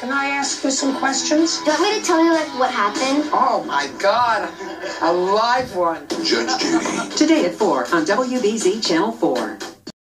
Can I ask you some questions? Do you want me to tell you, like, what happened? Oh, my God. A live one. Judge Judy. Today at 4 on WBZ Channel 4.